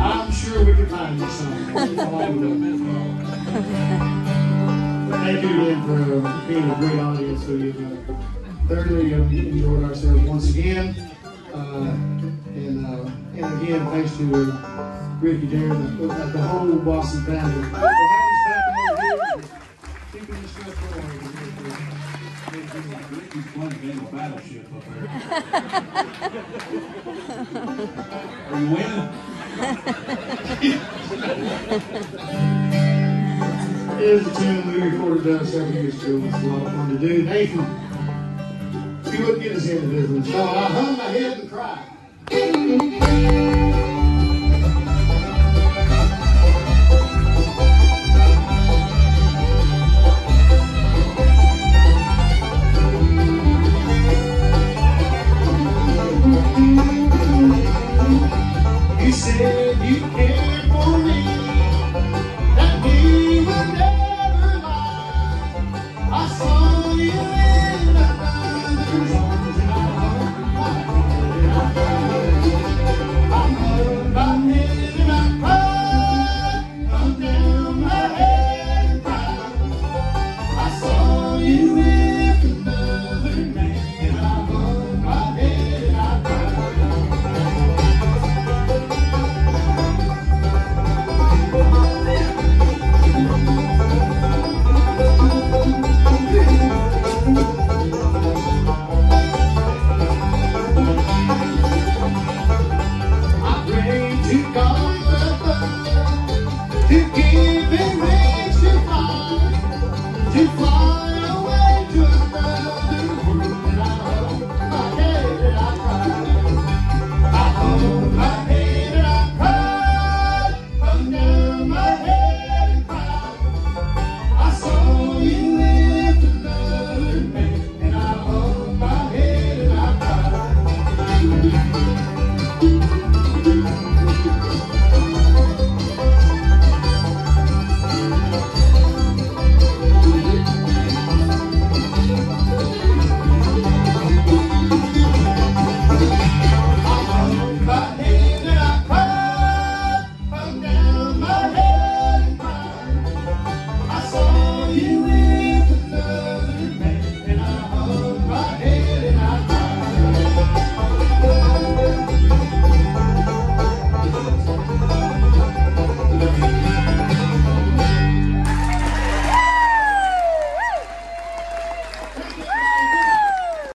I'm sure we can find you something. Thank you again for being a great audience. We've thoroughly enjoyed ourselves once again. And again, thanks to Ricky, Darren, the whole Boston family for having us back over here, keeping this stuff going. Ricky's playing a battleship up there. Are you winning? Here's a tune we recorded several years ago. It's a lot of fun to do. Nathan, he wouldn't get us into this one, so I hung my head and cried. You said you cared for me.